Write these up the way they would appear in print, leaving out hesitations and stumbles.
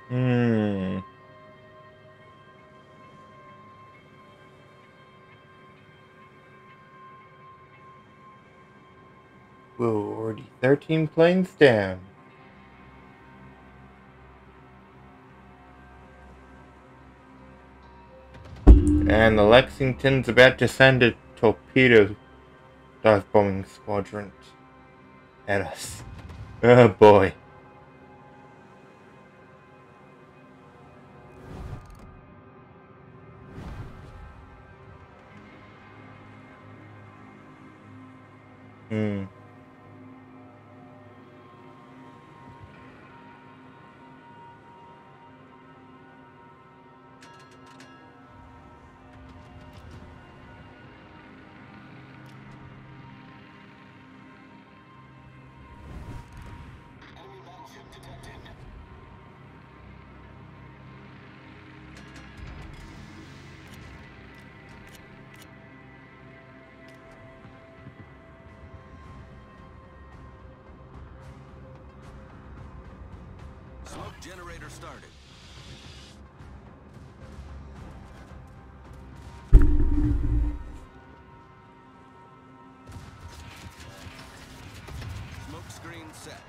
Hmm. Whoa, already 13 planes down. And the Lexington's about to send a torpedo dive bombing squadron at us. Oh boy. Hmm. Smoke generator started. Smoke screen set.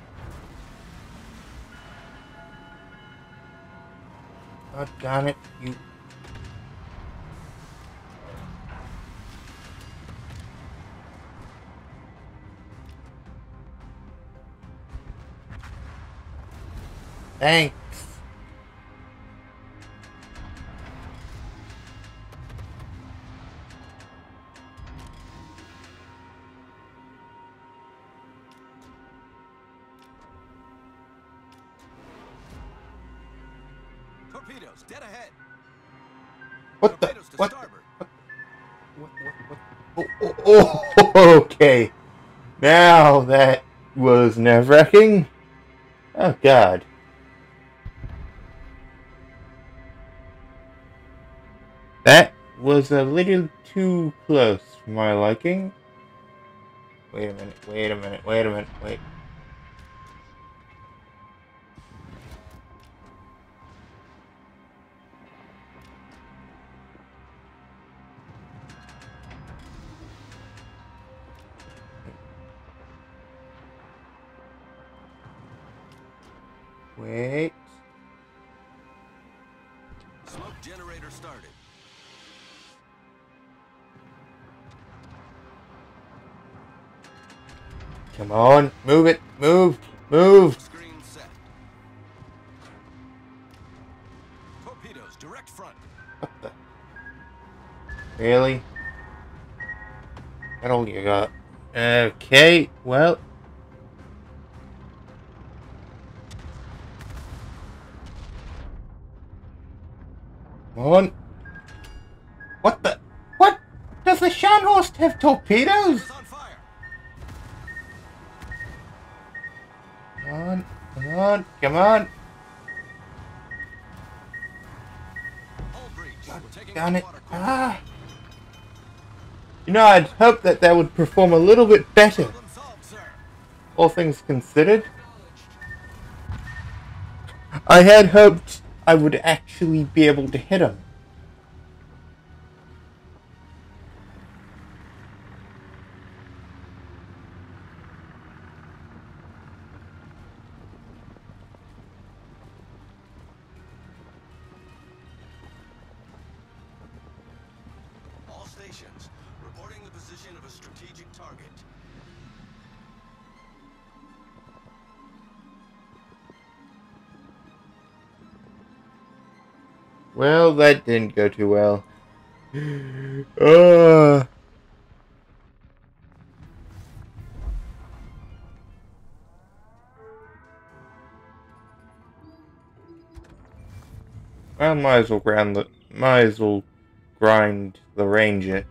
God darn it, you. Thanks. Torpedoes dead ahead. What the? Torpedoes to What? starboard. What? Oh, okay. Now that was nerve-wracking. Oh god. That was a little too close for my liking. Wait a minute, wait a minute, wait a minute, wait. Wait. Smoke generator started. Come on, move it, move, move. Smoke screen set. Torpedoes direct front. What the? Really? That all you got? Okay, well. Come on. What the? What? Does the Scharnhorst have torpedoes? Torpedoes on fire. Come on, come on, come on. Hull breach. God We're taking darn on it. water core. Ah. You know, I'd hoped that that would perform a little bit better, Problem solved, sir. all things considered. I had hoped I would actually be able to hit him. All stations reporting the position of a strategic target. Well, that didn't go too well. uh, well, might as well grind the Ranger.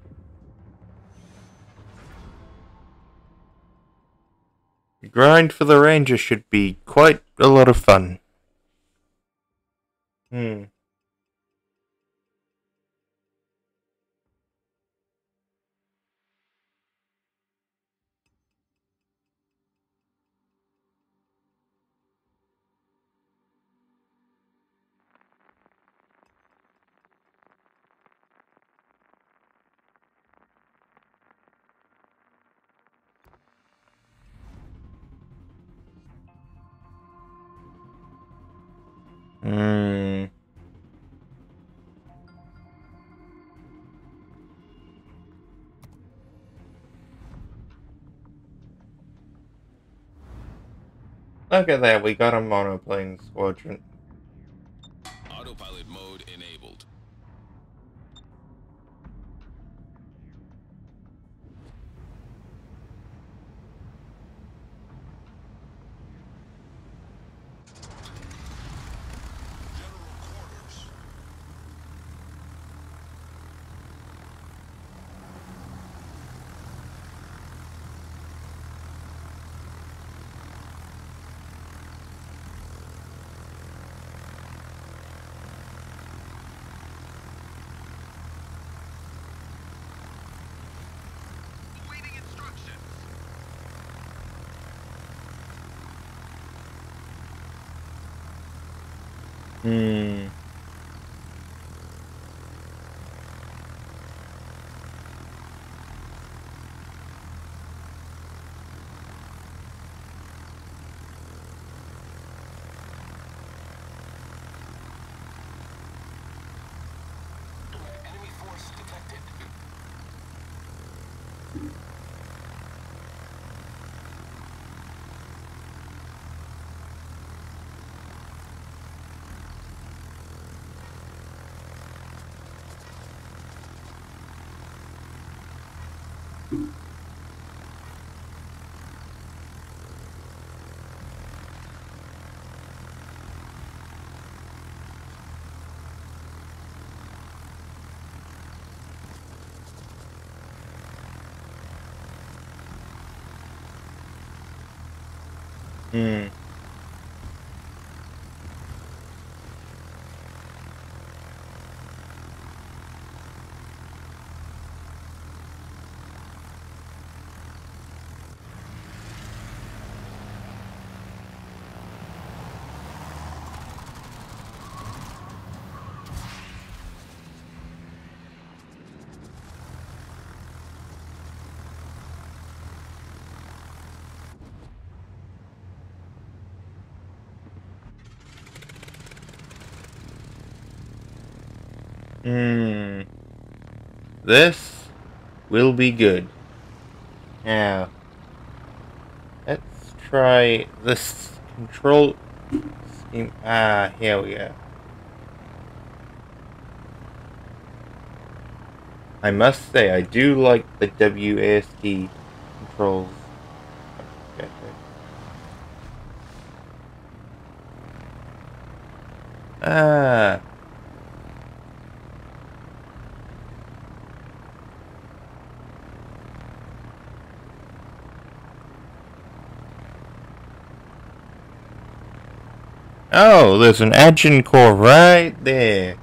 The grind for the Ranger should be quite a lot of fun. Hmm. Hmm. Look at that, we got a monoplane squadron. Autopilot mode enabled. General quarters. Awaiting instructions. Hmm. Enemy force detected. Hmm. Hmm. This will be good. Now, let's try this control scheme. Ah, here we go. I must say, I do like the WASD controls. Okay. Ah. Oh, there's an engine core right there.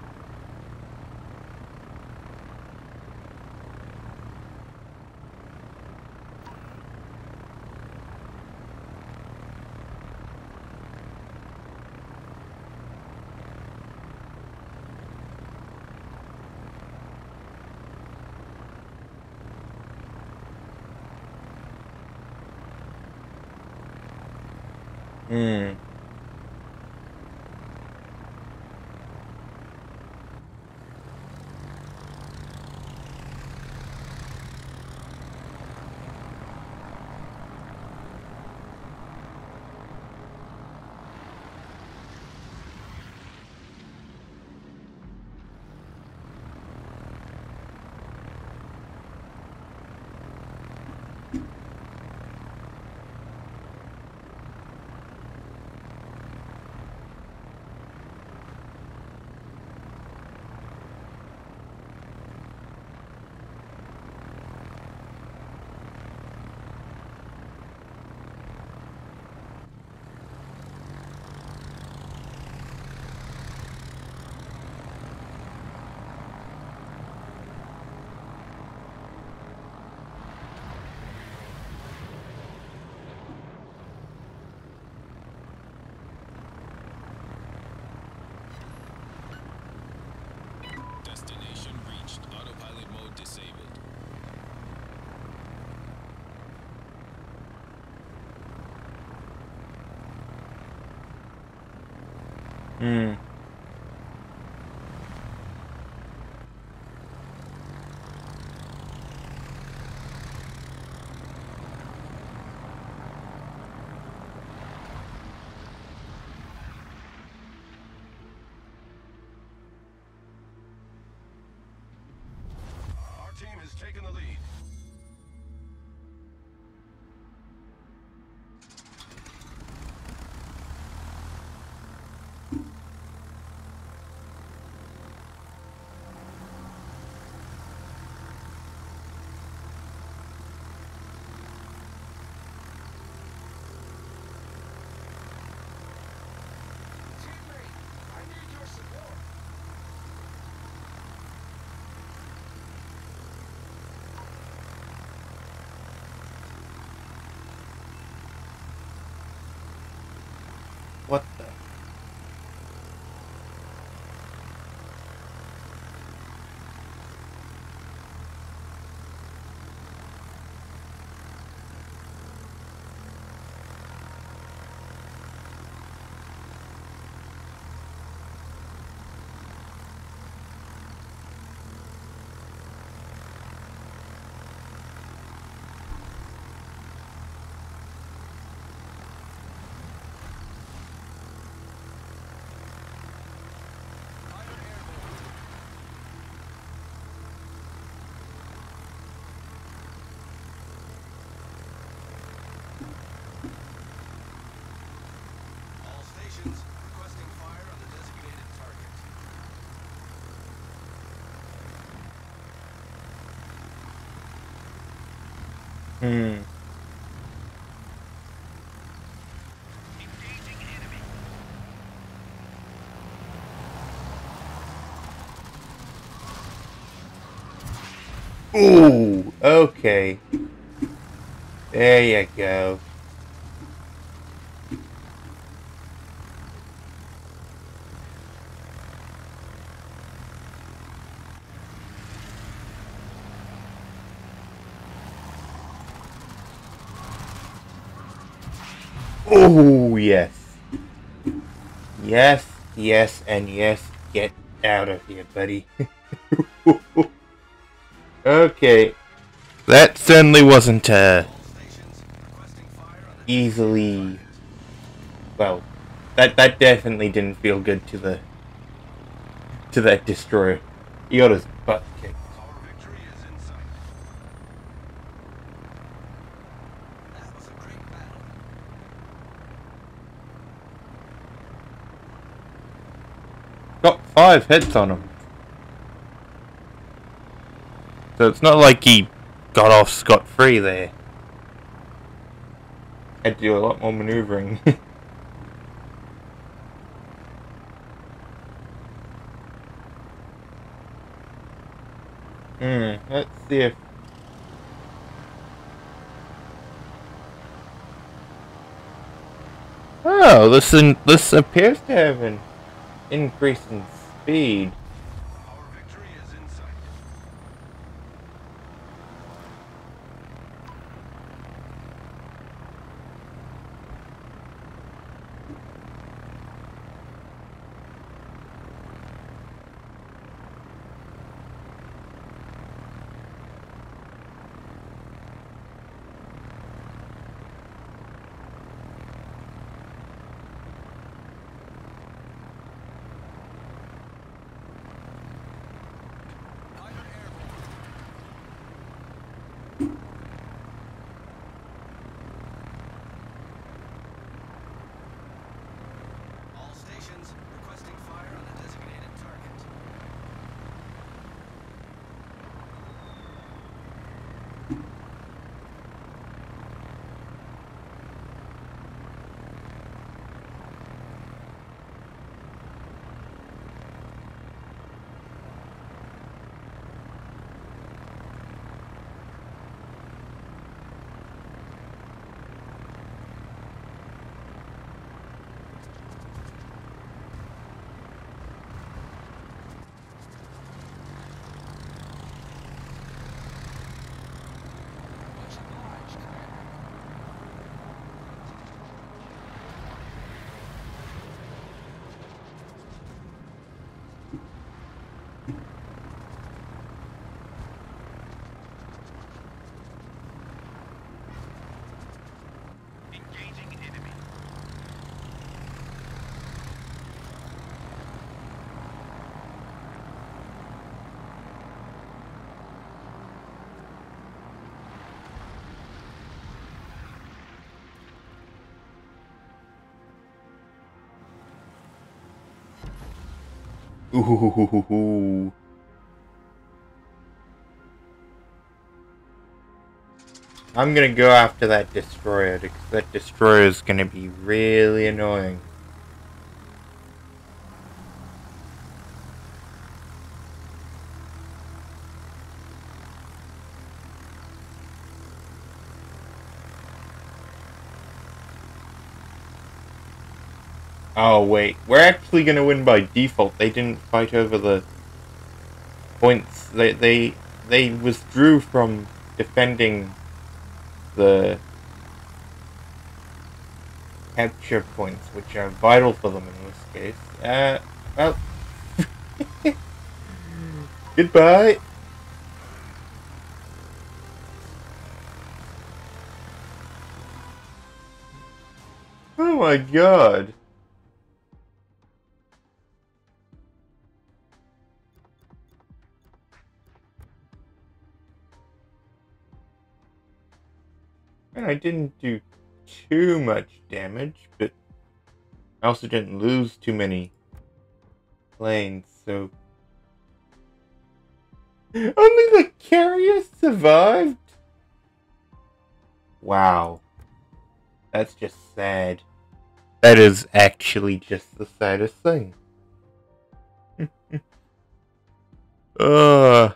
Hmm. Hmm. Our team has taken the lead. Teammate, I need your support. What the? Pilot airborne. All stations requesting fire on the designated target. Hmm. Engaging enemy. Ooh. Okay. There you go. Oh, yes. Yes, yes, and yes. Get out of here, buddy. Okay. That certainly wasn't, All stations requesting fire on the easily... designated target. Well, that definitely didn't feel good to that destroyer. He got his butt kicked. Our victory is in sight. That was a great battle. Got 5 hits on him. So it's not like he got off scot-free there. Had to do a lot more maneuvering. Let's see if... Oh, this appears to have an increase in speed. Our victory is in sight. Ooh. I'm gonna go after that destroyer because that destroyer is gonna be really annoying. Oh wait, we're actually gonna win by default. They didn't fight over the points. They withdrew from defending the capture points, which are vital for them in this case. Well, goodbye. Oh my god. And I didn't do too much damage, but I also didn't lose too many planes, so... Only the carrier survived? Wow. That's just sad. That is actually just the saddest thing. Ugh.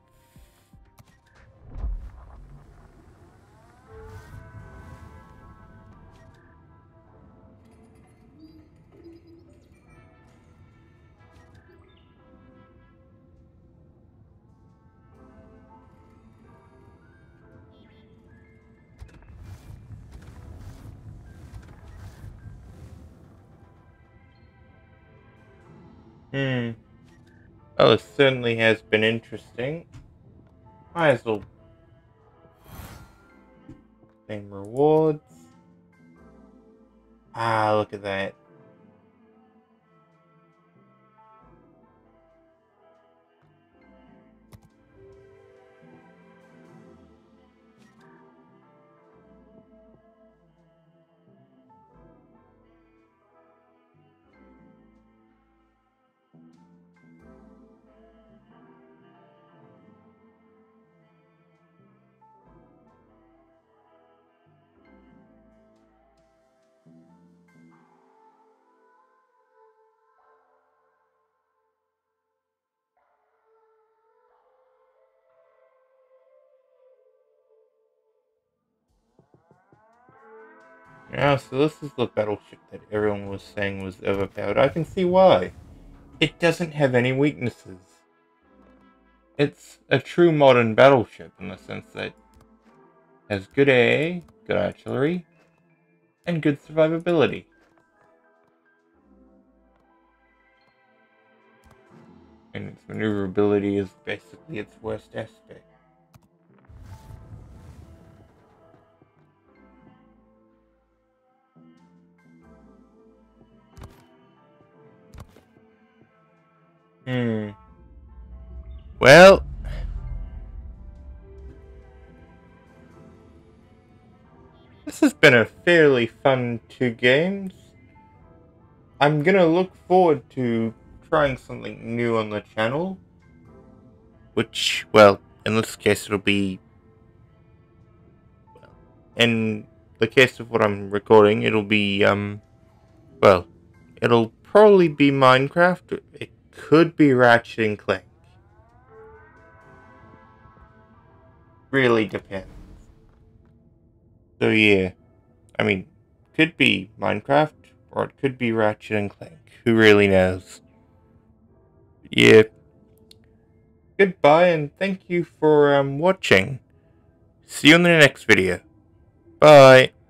Well, it certainly has been interesting. Might as well claim rewards. Ah, look at that. Yeah, so this is the battleship that everyone was saying was overpowered. I can see why. It doesn't have any weaknesses. It's a true modern battleship in the sense that it has good AA, good artillery, and good survivability. And its maneuverability is basically its worst aspect. Well, this has been a fairly fun 2 games. I'm gonna look forward to trying something new on the channel. Which, well, in this case it'll be... Well, in the case of what I'm recording, it'll be, well, it'll probably be Minecraft. It could be Ratchet and Clank. Really depends. So yeah, I mean, could be Minecraft, or it could be Ratchet and Clank. Who really knows? Yeah. Goodbye, and thank you for watching. See you in the next video. Bye.